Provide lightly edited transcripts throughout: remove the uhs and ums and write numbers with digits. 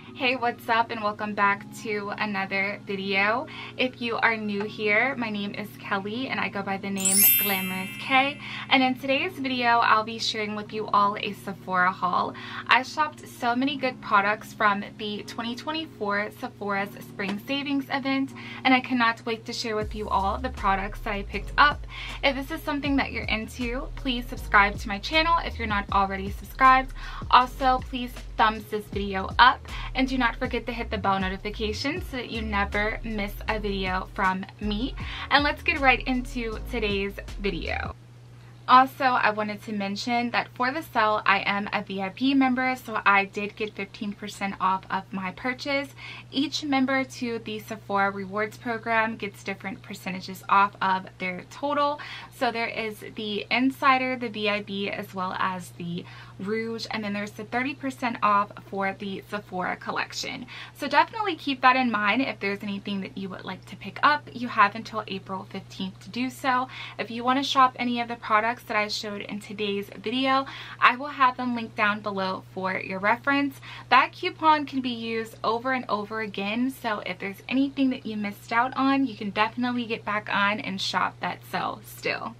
Hey, what's up, and welcome back to another video. If you are new here, my name is Kelly and I go by the name Glamorous K, and in today's video I'll be sharing with you all a Sephora haul. I shopped so many good products from the 2024 Sephora's Spring Savings event, and I cannot wait to share with you all the products that I picked up. If this is something that you're into, please subscribe to my channel if you're not already subscribed. Also, please thumbs this video up and do not forget to hit the bell notification so that you never miss a video from me. And let's get right into today's video. Also, I wanted to mention that for the sale, I am a VIP member, so I did get 15% off of my purchase. Each member to the Sephora Rewards program gets different percentages off of their total. So there is the Insider, the VIP, as well as the Rouge, and then there's the 30% off for the Sephora collection. So definitely keep that in mind if there's anything that you would like to pick up. You have until April 15th to do so. If you want to shop any of the products that I showed in today's video, I will have them linked down below for your reference. That coupon can be used over and over again, so if there's anything that you missed out on, you can definitely get back on and shop that sale still.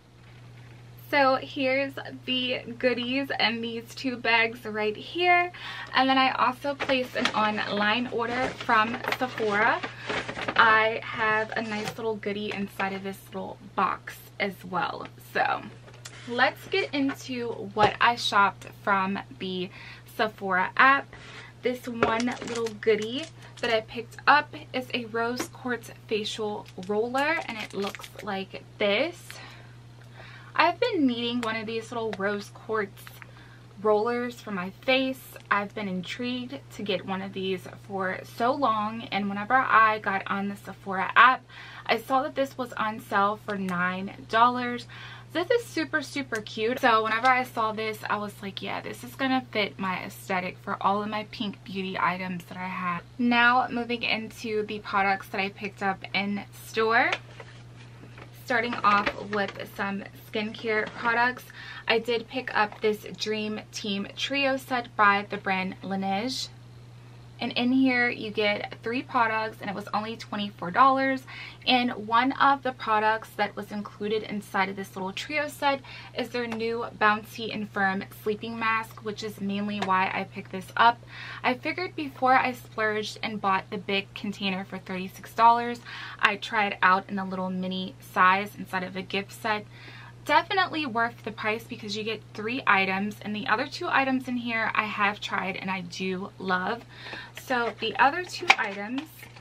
So here's the goodies in these two bags right here, and then I also placed an online order from Sephora. I have a nice little goodie inside of this little box as well. So let's get into what I shopped from the Sephora app. This one little goodie that I picked up is a rose quartz facial roller, and it looks like this. I've been needing one of these little rose quartz rollers for my face. I've been intrigued to get one of these for so long, and whenever I got on the Sephora app, I saw that this was on sale for $9. This is super cute. So whenever I saw this, I was like, yeah, this is gonna fit my aesthetic for all of my pink beauty items that I have. Now moving into the products that I picked up in store. Starting off with some skincare products, I did pick up this Dream Team Trio set by the brand Laneige. And in here you get 3 products, and it was only $24. And one of the products that was included inside of this little trio set is their new Bouncy and Firm sleeping mask, which is mainly why I picked this up. I figured before I splurged and bought the big container for $36, I'd try it out in a little mini size inside of a gift set. Definitely worth the price because you get 3 items, and the other 2 items in here I have tried and I do love. So the other 2 items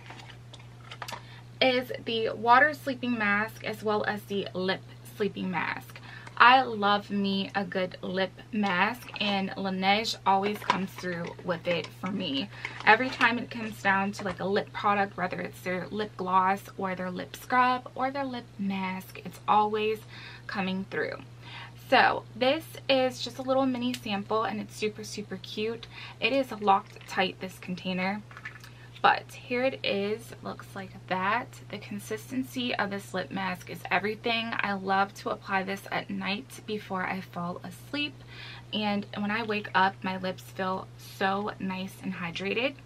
is the water sleeping mask as well as the lip sleeping mask. I love me a good lip mask, and Laneige always comes through with it for me. Every time it comes down to like a lip product, whether it's their lip gloss or their lip scrub or their lip mask, it's always coming through. So this is just a little mini sample, and it's super cute. It is locked tight, this container, but here it is. It looks like that. The consistency of this lip mask is everything. I love to apply this at night before I fall asleep, and when I wake up my lips feel so nice and hydrated.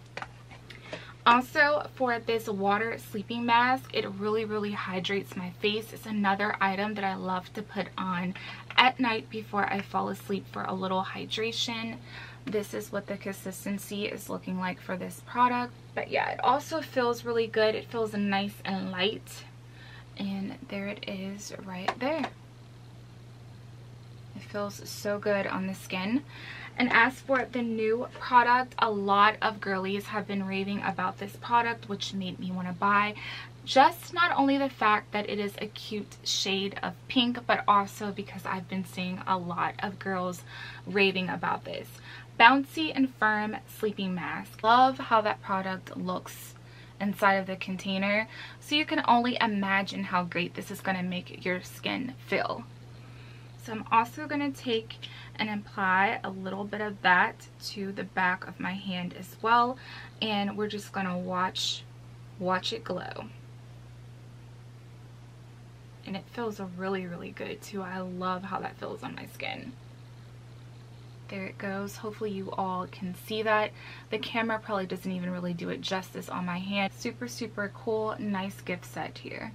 Also, for this water sleeping mask, it really hydrates my face. It's another item that I love to put on at night before I fall asleep for a little hydration. This is what the consistency is looking like for this product. But yeah, it also feels really good. It feels nice and light. And there it is right there. It feels so good on the skin. And as for the new product, a lot of girlies have been raving about this product, which made me want to buy. Just not only the fact that it is a cute shade of pink, but also because I've been seeing a lot of girls raving about this. Bouncy and Firm sleeping mask. Love how that product looks inside of the container. So you can only imagine how great this is going to make your skin feel. So I'm also going to take and apply a little bit of that to the back of my hand as well, and we're just going to watch it glow. And it feels really good too. I love how that feels on my skin. There it goes. Hopefully you all can see that. The camera probably doesn't even really do it justice on my hand. Super, super cool. Nice gift set here.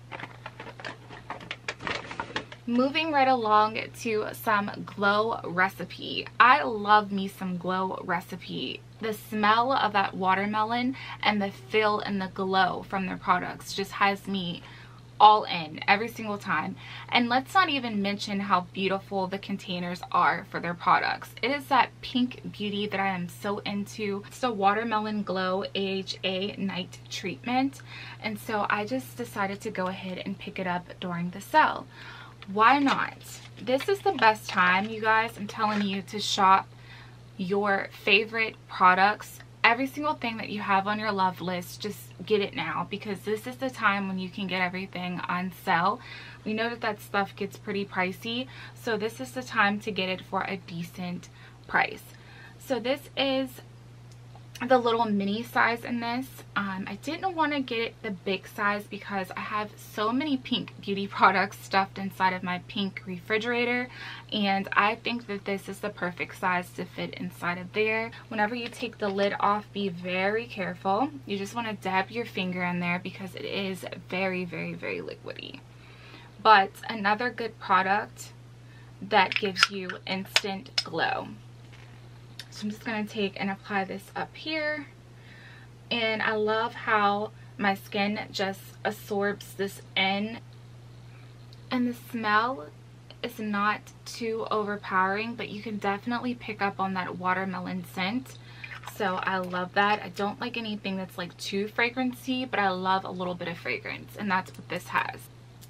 Moving right along to some Glow Recipe. I love me some Glow Recipe. The smell of that watermelon and the feel and the glow from their products just has me all in every single time. And let's not even mention how beautiful the containers are for their products. It is that pink beauty that I am so into. It's the Watermelon Glow AHA Night Treatment, and so I just decided to go ahead and pick it up during the sale. Why not? This is the best time, you guys, I'm telling you, to shop your favorite products. Every single thing that you have on your love list, just get it now, because this is the time when you can get everything on sale. We know that that stuff gets pretty pricey, so this is the time to get it for a decent price. So this is the little mini size in this. I didn't want to get the big size because I have so many pink beauty products stuffed inside of my pink refrigerator, and I think that this is the perfect size to fit inside of there. Whenever you take the lid off, be very careful. You just want to dab your finger in there because it is very, very, very liquidy. But another good product that gives you instant glow. So I'm just going to take and apply this up here, and I love how my skin just absorbs this in, and the smell is not too overpowering, but you can definitely pick up on that watermelon scent. So I love that. I don't like anything that's like too fragrancy, but I love a little bit of fragrance, and that's what this has.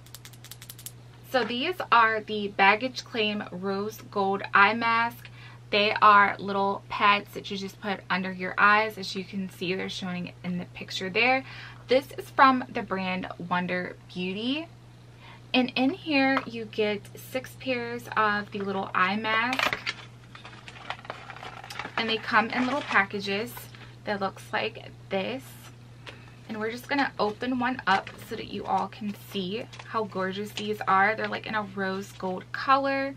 So these are the Baggage Claim Rose Gold Eye Mask. They are little pads that you just put under your eyes. As you can see, they're showing it in the picture there. This is from the brand Wonder Beauty. And in here, you get 6 pairs of the little eye mask. And they come in little packages that looks like this. And we're just going to open one up so that you all can see how gorgeous these are. They're like in a rose gold color.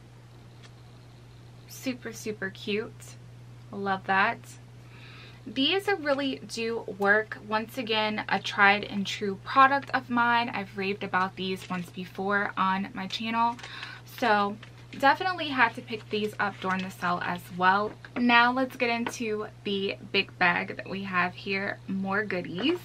Super, super cute. Love that. These really do work. Once again, a tried and true product of mine. I've raved about these once before on my channel, so definitely had to pick these up during the sale as well. Now let's get into the big bag that we have here. More goodies.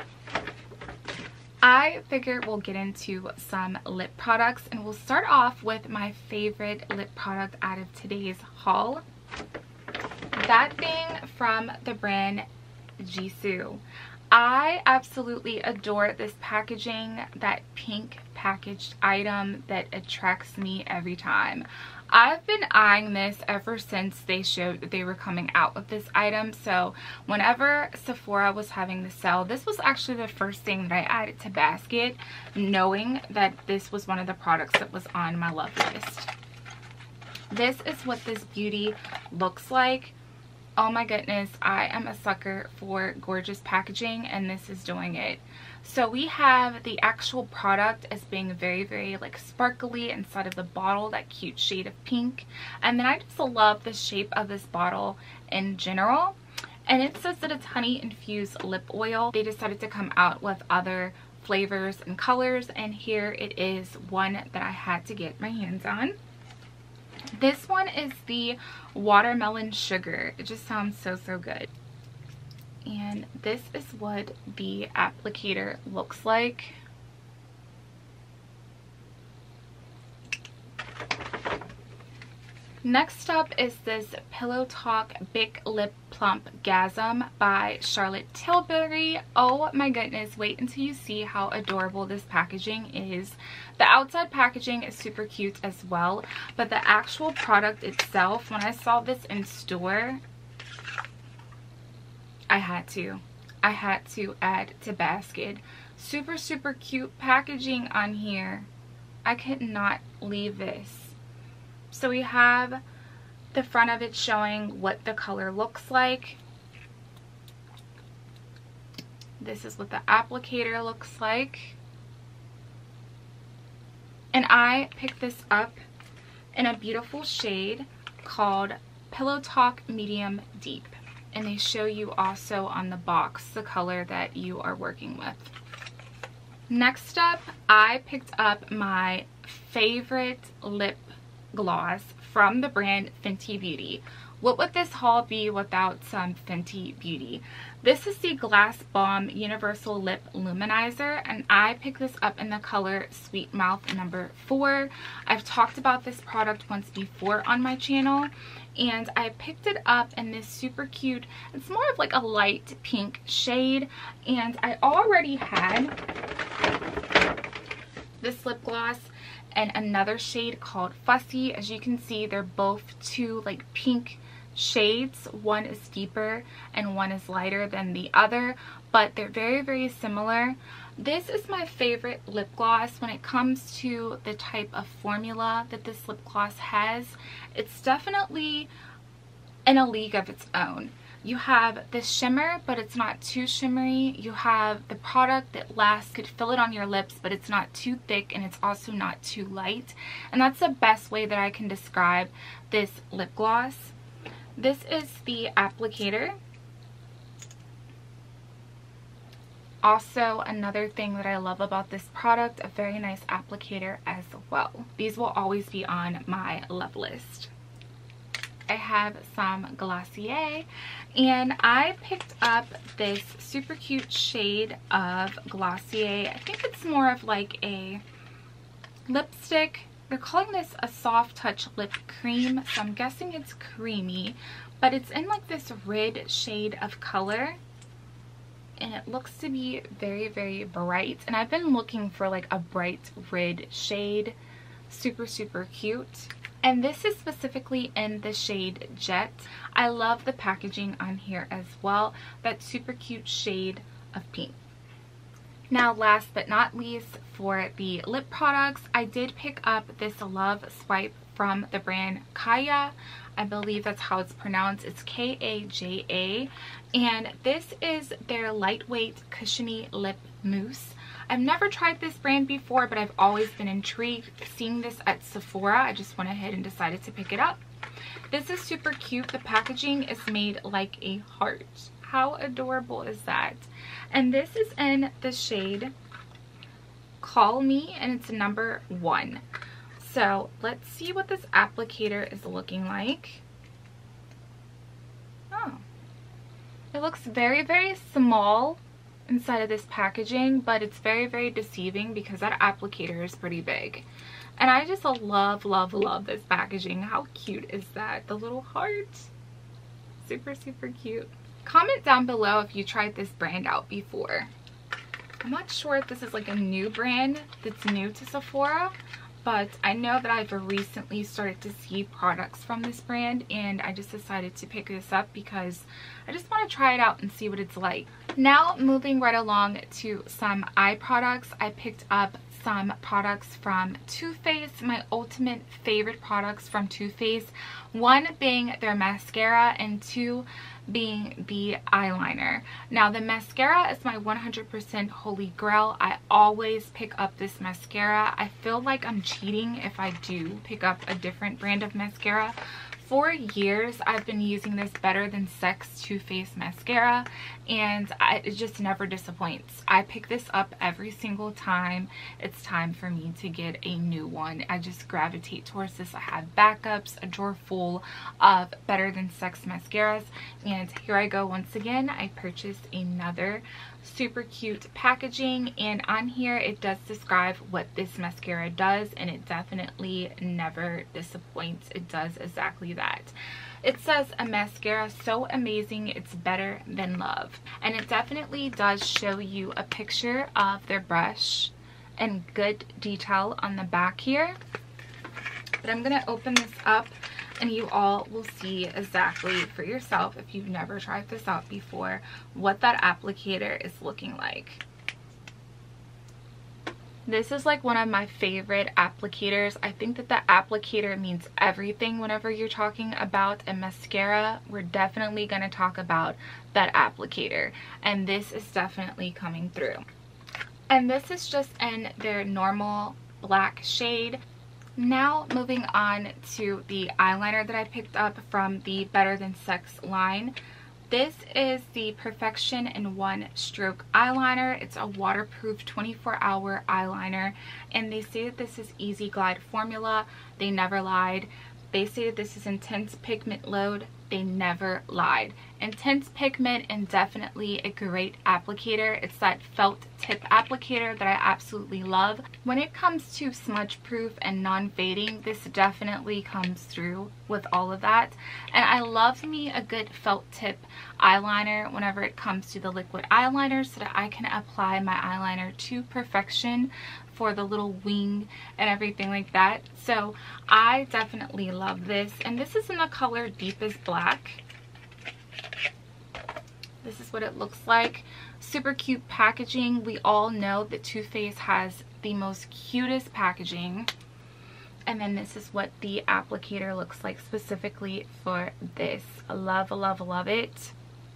I figure we'll get into some lip products, and we'll start off with my favorite lip product out of today's haul. That being from the brand xoxo. I absolutely adore this packaging, that pink packaged item that attracts me every time. I've been eyeing this ever since they showed that they were coming out with this item. So whenever Sephora was having the sale, this was actually the first thing that I added to basket, knowing that this was one of the products that was on my love list. This is what this beauty looks like. Oh my goodness, I am a sucker for gorgeous packaging, and this is doing it. So we have the actual product as being very, very like sparkly inside of the bottle, that cute shade of pink. And then I just love the shape of this bottle in general. And it says that it's honey infused lip oil. They decided to come out with other flavors and colors, and here it is one that I had to get my hands on. This one is the watermelon sugar. It just sounds so, so good. And this is what the applicator looks like. Next up is this Pillow Talk Big Lip Plump Gasm by Charlotte Tilbury. Oh my goodness, wait until you see how adorable this packaging is. The outside packaging is super cute as well, but the actual product itself, when I saw this in store, I had to add to basket. Super, super cute packaging on here. I could not leave this. So we have the front of it showing what the color looks like. This is what the applicator looks like. And I picked this up in a beautiful shade called Pillow Talk Medium Deep. And they show you also on the box the color that you are working with. Next up, I picked up my favorite lip gloss from the brand Fenty Beauty. What would this haul be without some Fenty Beauty? This is the Glass Balm Universal Lip Luminizer, and I picked this up in the color Sweet Mouth number 4. I've talked about this product once before on my channel, and I picked it up in this super cute, it's more of like a light pink shade, and I already had this lip gloss and another shade called Fussy. As you can see, they're both two like pink shades. One is deeper and one is lighter than the other, but they're very, very similar. This is my favorite lip gloss when it comes to the type of formula that this lip gloss has. It's definitely in a league of its own. You have the shimmer, but it's not too shimmery. You have the product that lasts, could fill it on your lips, but it's not too thick and it's also not too light. And that's the best way that I can describe this lip gloss. This is the applicator. Also, another thing that I love about this product, a very nice applicator as well. These will always be on my love list. I have some Glossier, and I picked up this super cute shade of Glossier. I think it's more of like a lipstick. They're calling this a soft touch lip cream, so I'm guessing it's creamy, but it's in like this red shade of color, and it looks to be very, very bright. And I've been looking for like a bright red shade. Super, super cute. And this is specifically in the shade Jet. I love the packaging on here as well. That super cute shade of pink. Now, last but not least, for the lip products, I did pick up this Love Swipe from the brand Kaja. I believe that's how it's pronounced. It's Kaja. And this is their lightweight cushiony lip mousse. I've never tried this brand before, but I've always been intrigued. Seeing this at Sephora, I just went ahead and decided to pick it up. This is super cute. The packaging is made like a heart. How adorable is that? And this is in the shade Call Me, and it's number 1. So let's see what this applicator is looking like. Oh, it looks very, very small inside of this packaging, but it's very, very deceiving because that applicator is pretty big. And I just love, love, love this packaging. How cute is that? The little heart. Super, super cute. Comment down below if you tried this brand out before. I'm not sure if this is like a new brand that's new to Sephora, but I know that I've recently started to see products from this brand, and I just decided to pick this up because I just want to try it out and see what it's like. Now, moving right along to some eye products, I picked up some products from Too Faced, my ultimate favorite products from Too Faced. One being their mascara, and 2 being the eyeliner. Now, the mascara is my 100% holy grail. I always pick up this mascara. I feel like I'm cheating if I do pick up a different brand of mascara. For years, I've been using this Better Than Sex Too Faced mascara, and it just never disappoints. I pick this up every single time it's time for me to get a new one. I just gravitate towards this. I have backups, a drawer full of Better Than Sex mascaras, and here I go once again. I purchased another super cute packaging, and on here it does describe what this mascara does, and it definitely never disappoints. It does exactly that. It says a mascara so amazing it's better than love, and it definitely does show you a picture of their brush and good detail on the back here. But I'm gonna open this up and you all will see exactly for yourself, if you've never tried this out before, what that applicator is looking like. This is like one of my favorite applicators. I think that the applicator means everything whenever you're talking about a mascara. We're definitely going to talk about that applicator, and this is definitely coming through. And this is just in their normal black shade. Now moving on to the eyeliner that I picked up from the Better Than Sex line. This is the Perfection in One Stroke eyeliner. It's a waterproof 24-hour eyeliner, and they say that this is Easy Glide formula. They never lied. They say that this is intense pigment load. They never lied. Intense pigment and definitely a great applicator. It's that felt tip applicator that I absolutely love. When it comes to smudge proof and non-fading, this definitely comes through with all of that. And I love me a good felt tip eyeliner whenever it comes to the liquid eyeliner, so that I can apply my eyeliner to perfection for the little wing and everything like that. So I definitely love this, and this is in the color Deepest Black. This is what it looks like. Super cute packaging. We all know that Too Faced has the most cutest packaging. And then this is what the applicator looks like specifically for this. I love, love, love it.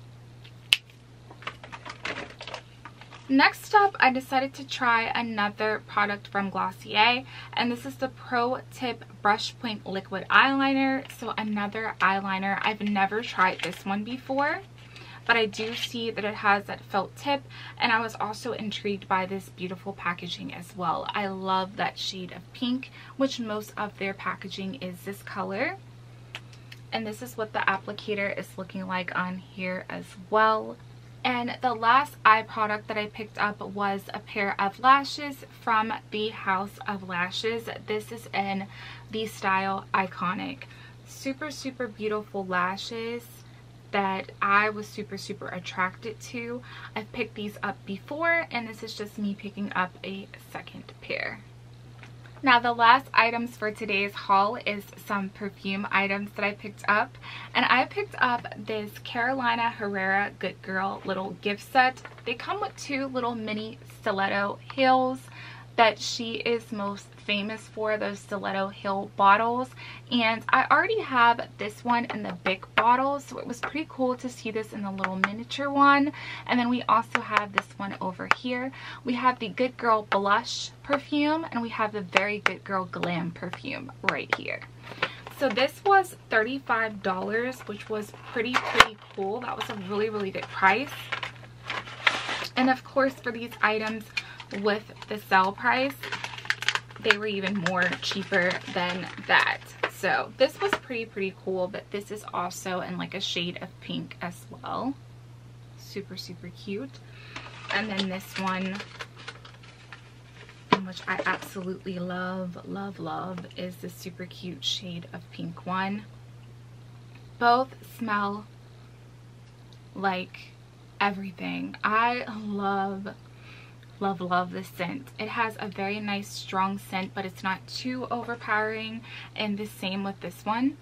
Next up, I decided to try another product from Glossier, and this is the Pro Tip Brush Point Liquid Eyeliner. So another eyeliner. I've never tried this one before, but I do see that it has that felt tip, and I was also intrigued by this beautiful packaging as well. I love that shade of pink, which most of their packaging is this color. And this is what the applicator is looking like on here as well. And the last eye product that I picked up was a pair of lashes from the House of Lashes. This is in the style Iconic. Super, super beautiful lashes that I was super, super attracted to. I've picked these up before, and this is just me picking up a second pair. Now the last items for today's haul is some perfume items that I picked up, and I picked up this Carolina Herrera Good Girl little gift set. They come with two little mini stiletto heels that she is most famous for, those stiletto heel bottles, and I already have this one in the big bottle, so it was pretty cool to see this in the little miniature one. And then we also have this one over here. We have the Good Girl Blush perfume, and we have the Very Good Girl Glam perfume right here. So this was $35, which was pretty cool. That was a really, really good price. And of course, for these items with the sale price, they were even more cheaper than that. So this was pretty cool, but this is also in like a shade of pink as well. Super, super cute. And then this one, which I absolutely love, is the super cute shade of pink one. Both smell like everything. I love this scent. It has a very nice strong scent, but it's not too overpowering, and the same with this one.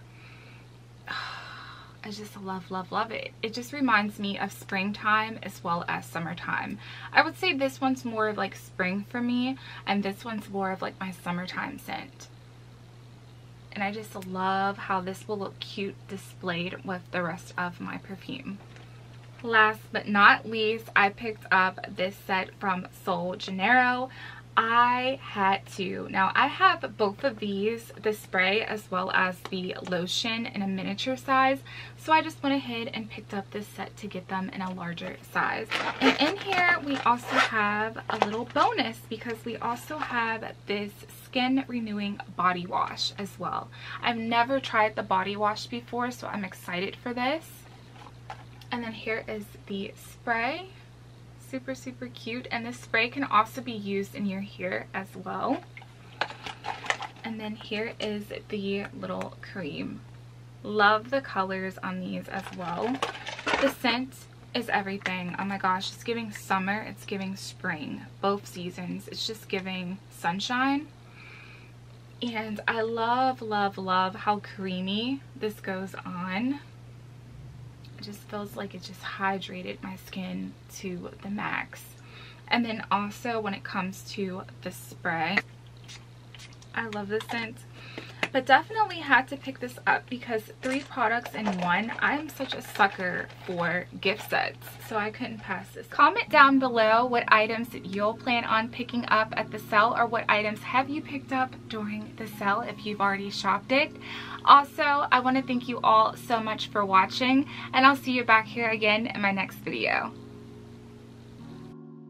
I just love it. It just reminds me of springtime as well as summertime. I would say this one's more of like spring for me, and this one's more of like my summertime scent. And I just love how this will look cute displayed with the rest of my perfume. Last but not least, I picked up this set from Sol Janeiro. I had to. Now, I have both of these, the spray as well as the lotion, in a miniature size. So I just went ahead and picked up this set to get them in a larger size. And in here, we also have a little bonus, because we also have this skin renewing body wash as well. I've never tried the body wash before, so I'm excited for this. And then here is the spray. Super cute, and this spray can also be used in your hair as well. And then here is the little cream. Love the colors on these as well. The scent is everything. Oh my gosh, it's giving summer, it's giving spring, both seasons. It's just giving sunshine. And I love how creamy this goes on. It just feels like it just hydrated my skin to the max. And then also when it comes to the spray, I love this scent. but definitely had to pick this up because 3 products in one. I'm such a sucker for gift sets, so I couldn't pass this. Comment down below what items you'll plan on picking up at the sale, or what items have you picked up during the sale if you've already shopped it. Also, I want to thank you all so much for watching, and I'll see you back here again in my next video.